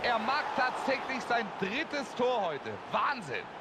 er macht tatsächlich sein drittes Tor heute. Wahnsinn.